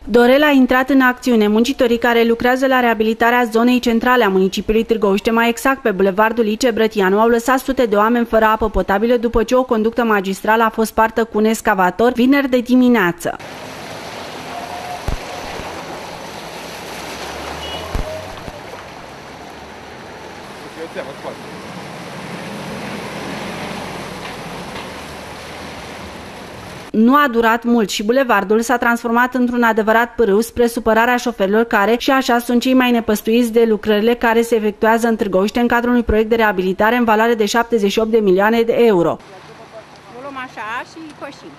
Dorel a intrat în acțiune. Muncitorii care lucrează la reabilitarea zonei centrale a municipiului Târgoviște, mai exact pe bulevardul Lice Brătianu, au lăsat sute de oameni fără apă potabilă după ce o conductă magistrală a fost spartă cu un excavator vineri de dimineață. Nu a durat mult și bulevardul s-a transformat într-un adevărat pârâu spre supărarea șoferilor care și așa sunt cei mai nepăstuiți de lucrările care se efectuează în Târgoviște în cadrul unui proiect de reabilitare în valoare de 78 de milioane de euro. O luăm așa și coșim.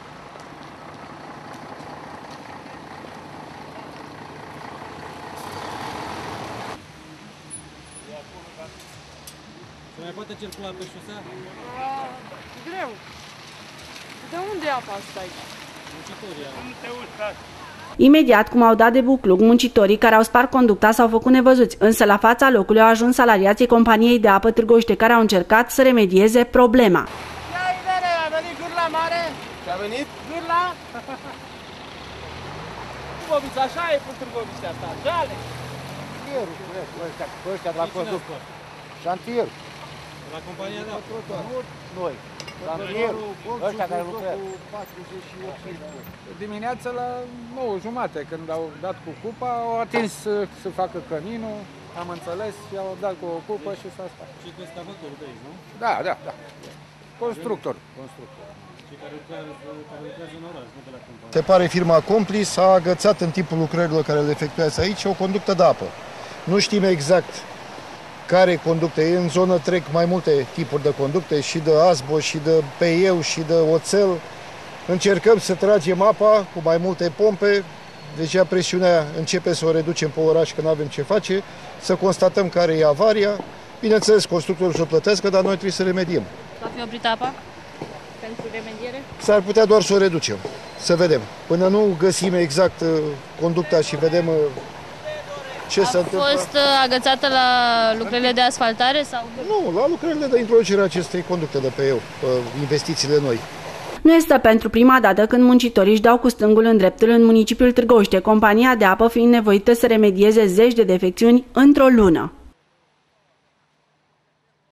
Se mai poate circula pe șosea? Greu. De unde e apa asta aici? Imediat cum au dat de buclug, muncitorii care au spart conducta s-au făcut nevăzuți, însă la fața locului au ajuns salariații companiei de apă Târgoviște care au încercat să remedieze problema. A venit gârla mare? Ce-a venit? Gârla? Târgoviște, așa e cu Târgoviște asta, jale. Ăștia de la conduct. Șantier. La compania de apă? Noi. Șantier. Ăștia care lucrează. Dimineața la 9:30, când au dat cu cupa, au atins să facă căminul, am înțeles, și au dat cu o cupă și s-a spart. Și cu excavatorul de aici, nu? Da. Constructor. Și care lucrează în oraș, nu de la companie. Se pare firma Complis a agățat în timpul lucrărilor care le efectuează aici o conductă de apă. Nu știm exact care conducte. În zonă trec mai multe tipuri de conducte, și de asbo, și de peieu, și de oțel. Încercăm să tragem apa cu mai multe pompe. Deja presiunea începe să o reducem pe oraș, că nu avem ce face, să constatăm care e avaria. Bineînțeles, constructorul să o plătească, dar noi trebuie să remediem. Va fi oprită apa pentru remediere? S-ar putea doar să o reducem, să vedem. Până nu găsim exact conducta și vedem ce se întâmplă. A fost agățată la lucrările de asfaltare? Sau? Nu, la lucrările de introducere a acestei conducte de peieu, investițiile noi. Nu este pentru prima dată când muncitorii își dau cu stângul în dreptul în municipiul Târgoviște, compania de apă fiind nevoită să remedieze zeci de defecțiuni într-o lună.